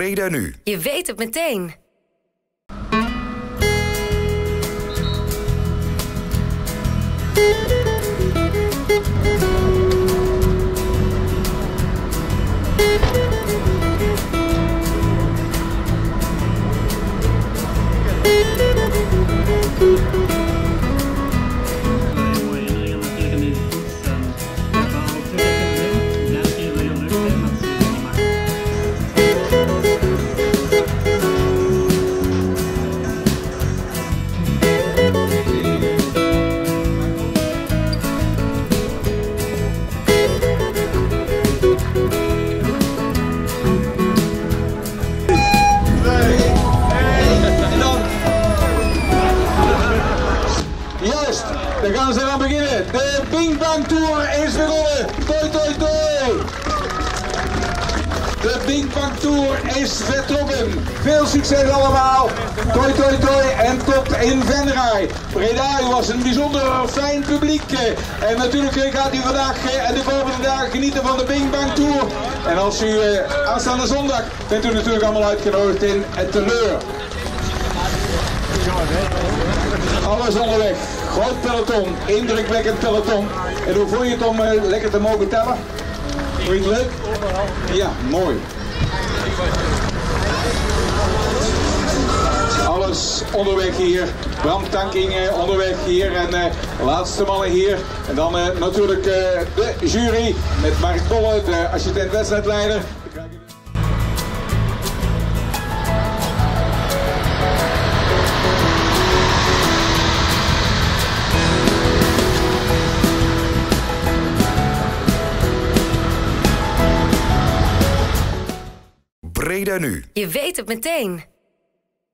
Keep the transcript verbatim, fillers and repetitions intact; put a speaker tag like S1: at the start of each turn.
S1: Breda nu.
S2: Je weet het meteen.
S3: Juist, dan gaan ze eraan beginnen. De Bing Bang Tour is begonnen. Toi, toi, toi. De Bing Bang Tour is vertrokken. Veel succes allemaal. Toi, toi, toi en tot in Venray. Breda, u was een bijzonder fijn publiek. En natuurlijk gaat u vandaag en de komende dagen genieten van de Bing Bang Tour. En als u aanstaande zondag bent u natuurlijk allemaal uitgenodigd in het Teleur. Alles onderweg. Groot peloton, indrukwekkend peloton. En hoe vond je het om uh, lekker te mogen tellen? Vond je het leuk? Ja, mooi. Alles onderweg hier. Brandtanking uh, onderweg hier. En uh, de laatste mannen hier. En dan uh, natuurlijk uh, de jury met Mark Bolle, de assistent wedstrijdleider.
S1: Breda nu.
S2: Je weet het meteen.